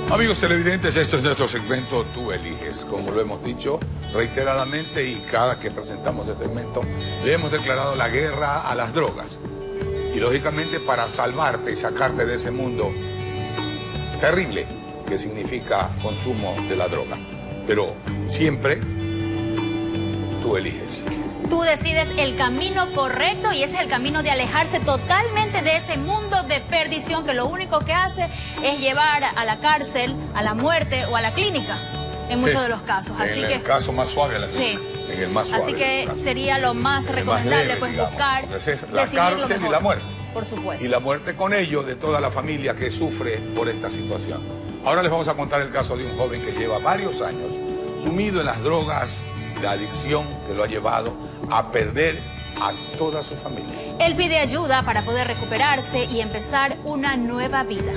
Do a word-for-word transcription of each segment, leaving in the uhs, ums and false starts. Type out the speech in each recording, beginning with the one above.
Amigos televidentes, esto es nuestro segmento Tú Eliges. Como lo hemos dicho reiteradamente y cada que presentamos el segmento, le hemos declarado la guerra a las drogas. Y lógicamente para salvarte y sacarte de ese mundo terrible que significa consumo de la droga. Pero siempre tú eliges. Tú decides el camino correcto y ese es el camino de alejarse totalmente de ese mundo de perdición que lo único que hace es llevar a la cárcel, a la muerte o a la clínica, en muchos sí, de los casos. Así en que, el caso más suave, la sí. En el más suave. Así que sería lo más recomendable, más leve, pues digamos, buscar la cárcel y la muerte. Por supuesto. Y la muerte con ello de toda la familia que sufre por esta situación. Ahora les vamos a contar el caso de un joven que lleva varios años sumido en las drogas, la adicción que lo ha llevado a perder a toda su familia. Él pide ayuda para poder recuperarse y empezar una nueva vida.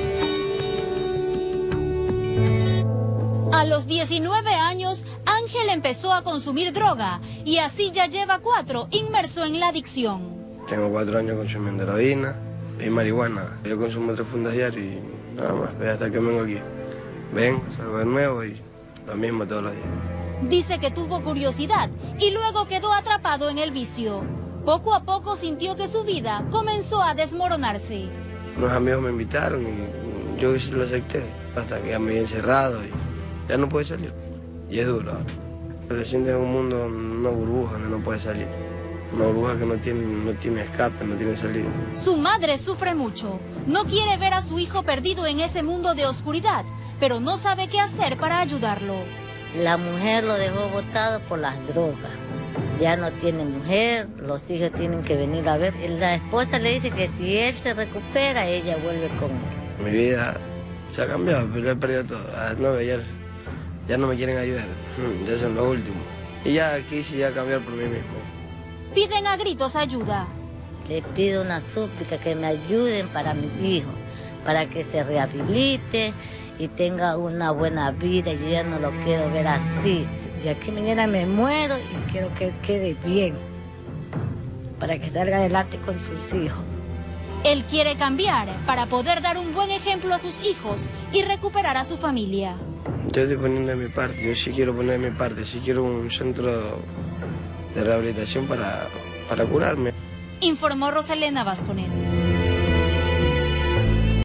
A los diecinueve años, Ángel empezó a consumir droga y así ya lleva cuatro inmerso en la adicción. Tengo cuatro años consumiendo heroína y marihuana. Yo consumo tres fundas diarias y nada más, hasta que vengo aquí. Vengo, salgo de nuevo y lo mismo todos los días. Dice que tuvo curiosidad y luego quedó atrapado en el vicio. Poco a poco sintió que su vida comenzó a desmoronarse. Unos amigos me invitaron y yo lo acepté, hasta que ya me había encerrado y ya no puedo salir. Y es duro. Se siente en un mundo, una burbuja donde no puede salir. Una burbuja que no tiene, no tiene escape, no tiene salida. Su madre sufre mucho. No quiere ver a su hijo perdido en ese mundo de oscuridad, pero no sabe qué hacer para ayudarlo. La mujer lo dejó botado por las drogas. Ya no tiene mujer, los hijos tienen que venir a ver. La esposa le dice que si él se recupera, ella vuelve con él. Mi vida se ha cambiado, pero he perdido todo. A las nueve ya, ya no me quieren ayudar, ya son los últimos. Y ya quise ya cambiar por mí mismo. Piden a gritos ayuda. Le pido una súplica que me ayuden para mi hijo, para que se rehabilite y tenga una buena vida. Yo ya no lo quiero ver así. Ya que mañana me muero y quiero que él quede bien, para que salga adelante con sus hijos. Él quiere cambiar para poder dar un buen ejemplo a sus hijos y recuperar a su familia. Yo estoy poniendo de mi parte, yo sí quiero poner de mi parte, sí quiero un centro de rehabilitación para, para curarme. Informó Roselena Vascones.